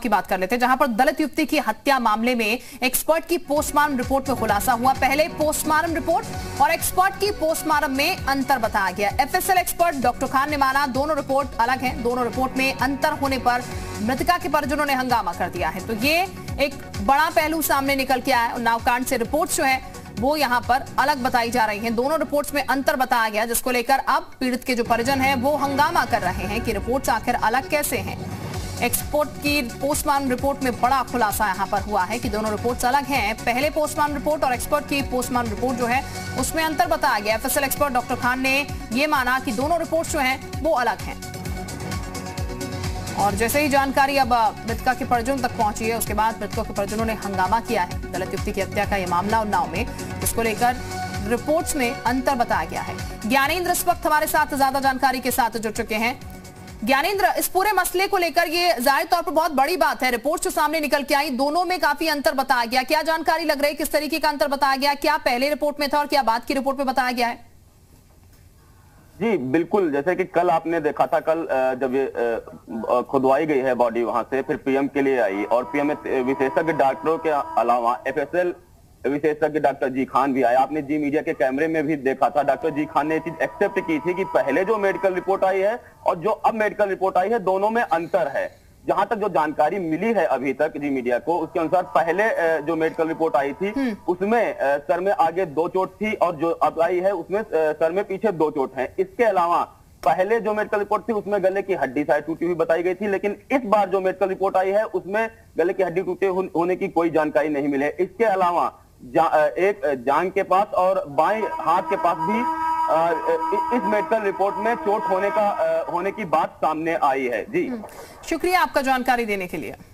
की बात कर लेते हैं, जहां पर दलित युवती की हत्या मामले में एक्सपर्ट की पोस्टमार्टम रिपोर्ट में खुलासा हुआ। पहले पोस्टमार्टम रिपोर्ट और एक्सपर्ट की पोस्टमार्टम में अंतर बताया गया। एफएसएल एक्सपर्ट डॉक्टर खान ने माना दोनों रिपोर्ट अलग हैं। दोनों रिपोर्ट में अंतर होने पर मृतका के परिजनों ने हंगामा कर दिया है। तो ये एक बड़ा पहलू सामने निकल के आया। उन्नाव कांड से रिपोर्ट्स जो है वो यहाँ पर अलग बताई जा रही हैं। दोनों रिपोर्ट्स में अंतर बताया गया, जिसको लेकर अब पीड़ित के जो परिजन हैं वो हंगामा कर रहे हैं कि रिपोर्ट्स आखिर अलग कैसे हैं। एक्सपर्ट की पोस्टमार्टम रिपोर्ट में बड़ा खुलासा यहां पर हुआ है कि दोनों रिपोर्ट्स अलग हैं। पहले पोस्टमार्टम रिपोर्ट और एक्सपर्ट की पोस्टमार्टम रिपोर्ट जो है उसमें अंतर बताया गया। एफएसएल एक्सपर्ट डॉक्टर खान ने यह माना कि दोनों रिपोर्ट्स जो हैं वो अलग हैं। और जैसे ही जानकारी अब मृतका के परिजनों तक पहुंची है, उसके बाद मृतकों के परिजनों ने हंगामा किया है। दलित युवती की हत्या का यह मामला उन्नाव में, जिसको लेकर रिपोर्ट्स में अंतर बताया गया है। ज्ञानेंद्र इस वक्त हमारे साथ ज्यादा जानकारी के साथ जुड़ चुके हैं। ज्ञानेंद्र, इस पूरे मसले को लेकर ये जाहिर तौर पर बहुत बड़ी बात है। रिपोर्ट्स जो सामने निकल के आई, दोनों में काफी अंतर बताया गया। क्या जानकारी लग रही है, किस तरीके का अंतर बताया गया? क्या पहले रिपोर्ट में था और क्या बाद की रिपोर्ट में बताया गया है? जी बिल्कुल, जैसे कि कल आपने देखा था, कल जब ये खुदवाई गई है बॉडी वहां से, फिर पीएम के लिए आई और पीएम में विशेषज्ञ डॉक्टरों के अलावा एफएसएल विशेषज्ञ डॉक्टर जी खान भी आए। आपने जी मीडिया के कैमरे में भी देखा था। डॉक्टर जी खान ने ये चीज एक्सेप्ट की थी कि पहले जो मेडिकल रिपोर्ट आई है और जो अब मेडिकल रिपोर्ट आई है, दोनों में अंतर है। जहां तक जो जानकारी मिली है अभी तक जी मीडिया को, उसके अनुसार पहले जो मेडिकल रिपोर्ट आई थी उसमें सर में आगे 2 चोट थी और जो अब आई है उसमें सर में पीछे 2 चोट है। इसके अलावा पहले जो मेडिकल रिपोर्ट थी उसमें गले की हड्डी शायद टूटी हुई बताई गई थी, लेकिन इस बार जो मेडिकल रिपोर्ट आई है उसमें गले की हड्डी टूटे होने की कोई जानकारी नहीं मिली है। इसके अलावा एक जांघ के पास और बाएं हाथ के पास भी इस मेडिकल रिपोर्ट में चोट होने की बात सामने आई है। जी शुक्रिया आपका जानकारी देने के लिए।